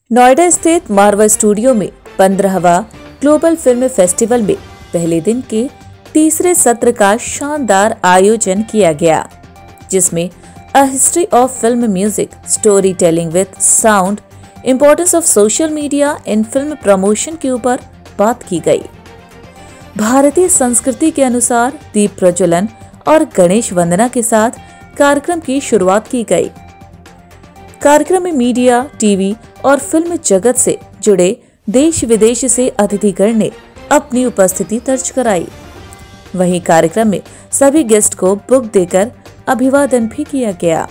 नोएडा स्थित मार्वा स्टूडियो में 15वां global film festival में पहले दिन के तीसरे सत्र का शानदार आयोजन किया गया, जिसमें a history of film music, story telling with sound, importance of social media in film promotion के ऊपर बात की गई। भारतीय संस्कृति के अनुसार दीप प्रज्वलन और गणेश वंदना के साथ कार्यक्रम की शुरुआत की गई। कार्यक्रम में मीडिया, टीवी और फिल्म जगत से जुड़े देश विदेश से अतिथिगण ने अपनी उपस्थिति दर्ज कराई। वहीं कार्यक्रम में सभी गेस्ट को बुक देकर अभिवादन भी किया गया।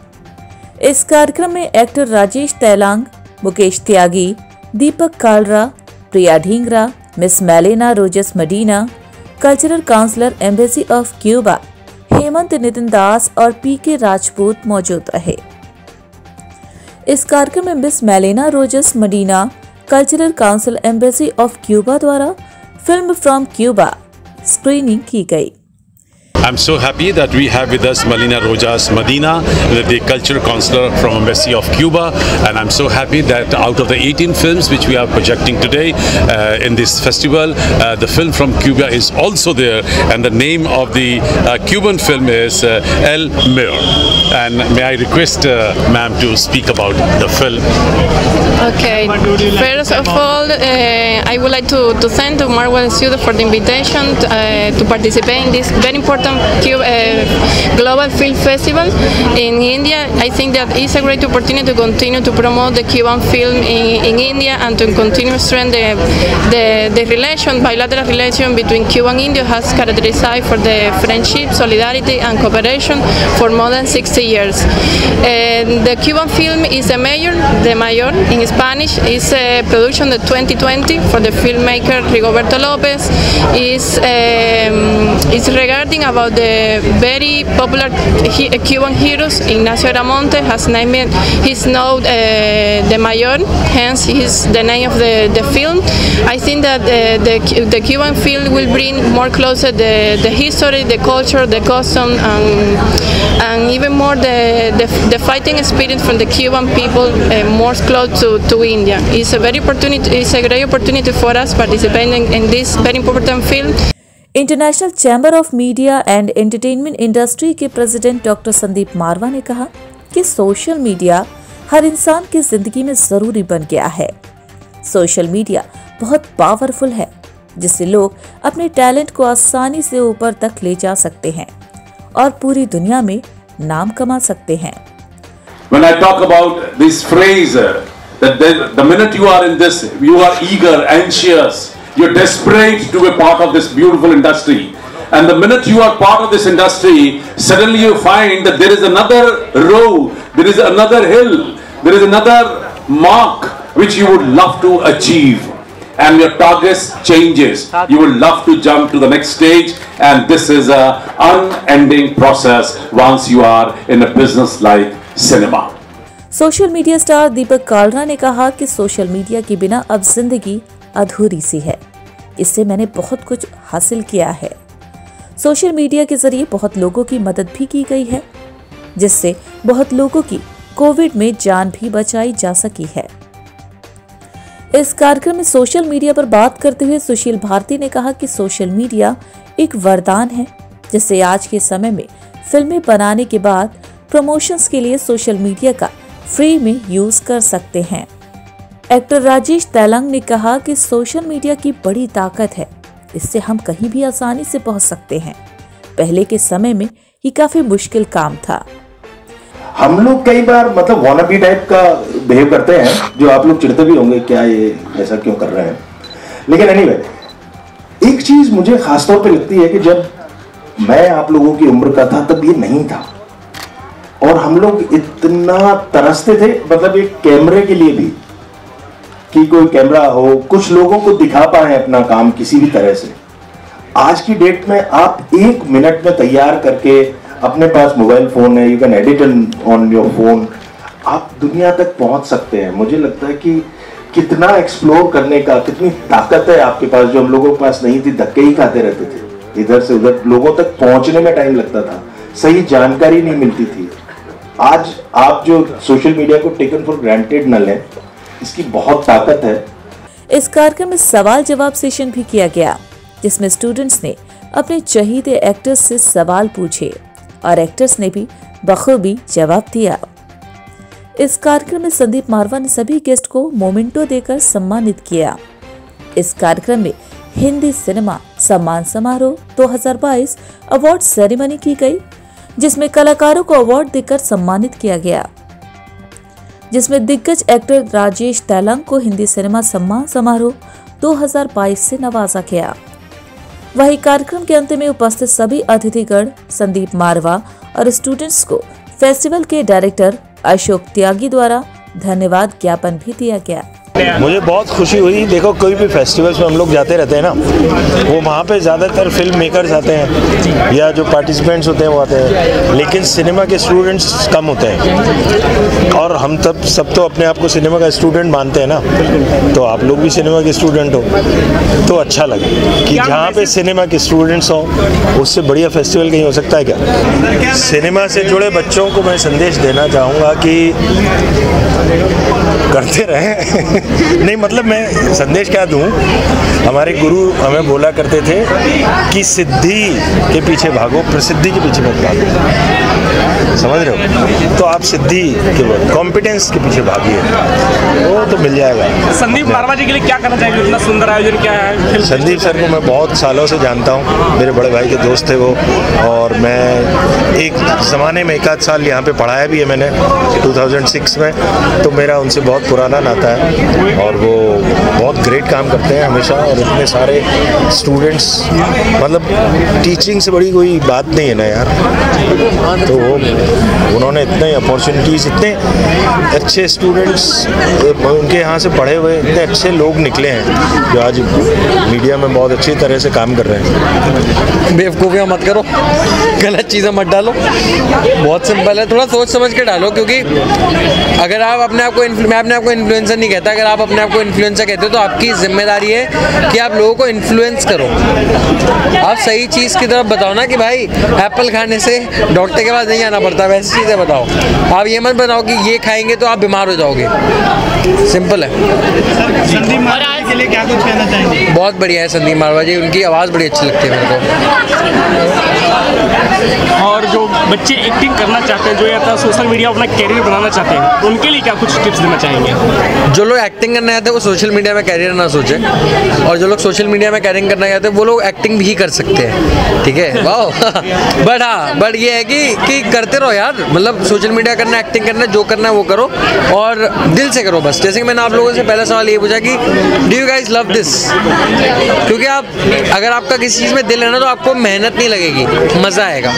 इस कार्यक्रम में actor Rajesh Tailang, Mukesh Tyagi, Deepak Kalra, Priya Dhingra, miss Melena Rojas Medina, cultural counsellor embassy of Cuba Hemant Nitin Das और पीके राजपूत मौजूद रहे। इस कार्यक्रम में miss Melena Rojas Medina, cultural council embassy of Cuba द्वारा फिल्म फ्रॉम क्यूबा स्क्रीनिंग की गई। I'm so happy that we have with us Melina Rojas Medina, the Cultural Counselor from Embassy of Cuba, and I'm so happy that out of the 18 films which we are projecting today in this festival, the film from Cuba is also there, and the name of the Cuban film is El Mir. And may I request ma'am to speak about the film? Okay, first of all, I would like to thank the Marvel Studio for the invitation to participate in this very important Global Film Festival in India. I think that it's a great opportunity to continue to promote the Cuban film in India and to continue to strengthen the relation, bilateral relation between Cuba and India has characterized for the friendship, solidarity and cooperation for more than 60 years. The Cuban film is a mayor, the mayor in Spanish, is a production of 2020 for the filmmaker Rigoberto Lopez. Is regarding about the very popular Cuban heroes. Ignacio Aramonte has named his note the Mayor, hence is the name of the film. I think that the Cuban film will bring more closer the history, the culture, the custom, and even more the fighting spirit from the Cuban people more close to India. It's a great opportunity for us participating in this very important film. International chamber of media and entertainment industry के president doctor Sandeep Marwah ने कहा कि social media हर इंसान की जिंदगी में जरूरी बन गया है। सोशल मीडिया बहुत पावरफुल है, जिससे लोग अपने टैलेंट को आसानी से ऊपर तक ले जा सकते हैं और पूरी दुनिया में नाम कमा सकते हैं। When I talk about this phrase that the minute you are in this, you are eager, anxious, you're desperate to be part of this beautiful industry, and the minute you are part of this industry, suddenly you find that there is another row, there is another hill, there is another mark which you would love to achieve, and your target changes. You would love to jump to the next stage, and this is a unending process once you are in a business like cinema. Social media star Deepak Kalra ने कहा कि social media के बिना अब जिंदगी अधूरी सी है। इससे मैंने बहुत कुछ हासिल किया है। सोशल मीडिया के जरिए बहुत लोगों की मदद भी की गई है, जिससे बहुत लोगों की कोविड में जान भी बचाई जा सकी है। इस कार्यक्रम में सोशल मीडिया पर बात करते हुए सुशील भारती ने कहा कि सोशल मीडिया एक वरदान है, जिससे आज के समय में फिल्में बनाने के बाद प्रमोशंस के लिए सोशल मीडिया का फ्री में यूज कर सकते हैं। एक्टर राजेश तैलांग ने कहा कि सोशल मीडिया की बड़ी ताकत है, इससे हम कहीं भी आसानी से पहुंच सकते हैं। पहले के समय में ये काफी मुश्किल काम था। हम लोग कई बार मतलब वानाबी टाइप का बिहेव करते हैं, जो आप लोग चिढ़ते भी होंगे, क्या ये ऐसा क्यों कर रहे हैं। लेकिन एनीवे, एक चीज मुझे खासतौर पे लगती है कि जब मैं आप लोगों की उम्र का था तब ये नहीं था, और हम लोग इतना तरसते थे मतलब एक कैमरे के लिए भी, कि कोई कैमरा हो, कुछ लोगों को दिखा पाए अपना काम किसी भी तरह से। आज की डेट में आप 1 मिनट में तैयार करके, अपने पास मोबाइल फोन है, you can edit on your phone, आप दुनिया तक पहुंच सकते हैं। मुझे लगता है कि कितना एक्सप्लोर करने का, कितनी ताकत है आपके पास, जो हम लोगों के पास नहीं थी। धक्के ही खाते रहते थे, इधर से उधर लोगों तक पहुंचने में टाइम लगता था, सही जानकारी नहीं मिलती थी। आज आप जो सोशल मीडिया को टेकन फॉर ग्रांटेड न लें, इसकी बहुत ताकत है। इस कार्यक्रम में सवाल जवाब सेशन भी किया गया, जिसमें स्टूडेंट्स ने अपने चहीते एक्टर्स से सवाल पूछे और एक्टर्स ने भी बखूबी जवाब दिया। इस कार्यक्रम में संदीप मारवा ने सभी गेस्ट को मोमेंटो देकर सम्मानित किया। इस कार्यक्रम में हिंदी सिनेमा सम्मान समारोह 2022 अवार्ड सेरेमनी की गई, जिसमें कलाकारों को अवार्ड देकर सम्मानित किया गया, जिसमें दिग्गज एक्टर राजेश तैलंग को हिंदी सिनेमा सम्मान समारोह 2022 से नवाजा गया। वहीं कार्यक्रम के अंत में उपस्थित सभी अतिथिगण संदीप मारवा और स्टूडेंट्स को फेस्टिवल के डायरेक्टर अशोक त्यागी द्वारा धन्यवाद ज्ञापन भी दिया गया। मुझे बहुत खुशी हुई। देखो, कोई भी फेस्टिवल्स में हम लोग जाते रहते हैं ना, वो वहाँ पे ज़्यादातर फिल्म मेकर्स आते हैं या जो पार्टिसिपेंट्स होते हैं वो आते हैं, लेकिन सिनेमा के स्टूडेंट्स कम होते हैं। और हम तब सब तो अपने आप को सिनेमा का स्टूडेंट मानते हैं ना, तो आप लोग भी सिनेमा के स्टूडेंट हो, तो अच्छा लगे कि जहाँ पे सिनेमा के स्टूडेंट्स हो, उससे बढ़िया फेस्टिवल कहीं हो सकता है क्या। सिनेमा से जुड़े बच्चों को मैं संदेश देना चाहूँगा कि करते रहें। नहीं, मतलब मैं संदेश क्या दूं, हमारे गुरु हमें बोला करते थे कि सिद्धि के पीछे भागो, प्रसिद्धि के पीछे मत भागो। समझ रहे हो? तो आप सिद्धि के कॉम्पिटेंस के पीछे भागिए, वो तो मिल जाएगा। संदीप मारवा जी के लिए क्या करना चाहिए? इतना सुंदर आयोजन क्या है? संदीप सर को मैं बहुत सालों से जानता हूँ, मेरे बड़े भाई के दोस्त थे वो, और मैं एक ज़माने में 1 आध साल यहाँ पे पढ़ाया भी है मैंने 2006 में, तो मेरा उनसे बहुत पुराना नाता है और वो बहुत ग्रेट काम करते हैं हमेशा। और इतने सारे स्टूडेंट्स, मतलब टीचिंग से बड़ी कोई बात नहीं है ना यार, तो वो उन्होंने इतने अपॉर्चुनिटीज़, इतने अच्छे स्टूडेंट्स उनके यहाँ से पढ़े हुए, इतने अच्छे लोग निकले हैं जो आज मीडिया में बहुत अच्छी तरह से काम कर रहे हैं। बेवकूफ़ियाँ मत करो, गलत चीज़ें मत डालो, बहुत सिंपल है, थोड़ा सोच समझ के डालो। क्योंकि अगर आप अपने आप को, मैं अपने आप को इन्फ्लुएंसर नहीं कहता, अगर आप अपने आप को इन्फ्लुएंसर कहते हो तो आपकी जिम्मेदारी है कि आप लोगों को इन्फ्लुएंस करो। आप सही चीज़ की तरफ बताओ ना, कि भाई एप्पल खाने से डॉक्टर के पास नहीं आना पड़ता, वैसी चीज़ें बताओ। आप ये मत बताओ कि ये खाएंगे तो आप बीमार हो जाओगे, सिंपल है। संदीप मारवा के लिए क्या कुछ कहना चाहेंगे? बहुत बढ़िया है संदीप मारवा जी, उनकी आवाज़ बड़ी अच्छी लगती है मेरे को। और जो बच्चे एक्टिंग करना चाहते हैं, जो या सोशल मीडिया अपना कैरियर बनाना चाहते हैं, उनके लिए क्या कुछ टिप्स देना चाहेंगे? जो लोग एक्टिंग करना चाहते हैं वो सोशल मीडिया में कैरियर ना सोचें, और जो लोग सोशल मीडिया में कैरियर करना चाहते हैं वो लोग एक्टिंग भी कर सकते हैं, ठीक है। वाह। बट ये है कि करते रहो यार, मतलब सोशल मीडिया करना, एक्टिंग करना, जो करना है वो करो और दिल से करो बस। जैसे कि मैंने आप लोगों से पहला सवाल ये पूछा कि do you guys love this, क्योंकि आप अगर आपका किसी चीज़ में दिल है ना तो आपको मेहनत नहीं लगेगी, मज़ा आएगा।